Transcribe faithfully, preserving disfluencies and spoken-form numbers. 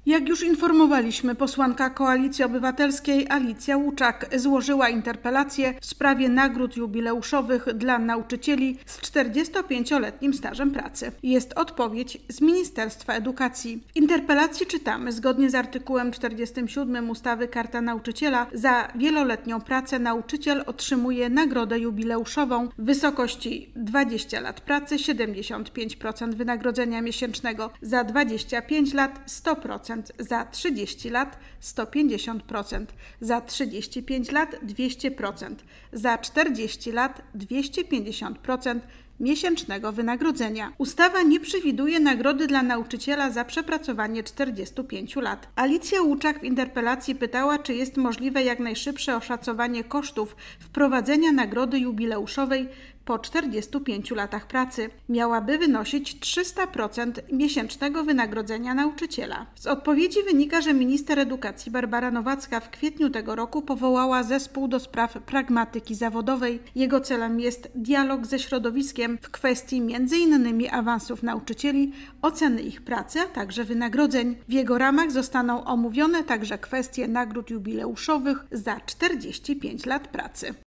Jak już informowaliśmy, posłanka Koalicji Obywatelskiej Alicja Łuczak złożyła interpelację w sprawie nagród jubileuszowych dla nauczycieli z czterdziestopięcioletnim stażem pracy. Jest odpowiedź z Ministerstwa Edukacji. W interpelacji czytamy: zgodnie z artykułem czterdziestym siódmym ustawy Karta Nauczyciela za wieloletnią pracę nauczyciel otrzymuje nagrodę jubileuszową w wysokości dwadzieścia lat pracy, siedemdziesiąt pięć procent wynagrodzenia miesięcznego, za dwadzieścia pięć lat sto procent, za trzydzieści lat sto pięćdziesiąt procent, za trzydzieści pięć lat dwieście procent, za czterdzieści lat dwieście pięćdziesiąt procent miesięcznego wynagrodzenia. Ustawa nie przewiduje nagrody dla nauczyciela za przepracowanie czterdziestu pięciu lat. Alicja Łuczak w interpelacji pytała, czy jest możliwe jak najszybsze oszacowanie kosztów wprowadzenia nagrody jubileuszowej po czterdziestu pięciu latach pracy. Miałaby wynosić trzysta procent miesięcznego wynagrodzenia nauczyciela. Z odpowiedzi wynika, że minister edukacji Barbara Nowacka w kwietniu tego roku powołała zespół do spraw pragmatyki zawodowej. Jego celem jest dialog ze środowiskiem w kwestii między innymi awansów nauczycieli, oceny ich pracy, a także wynagrodzeń. W jego ramach zostaną omówione także kwestie nagród jubileuszowych za czterdzieści pięć lat pracy.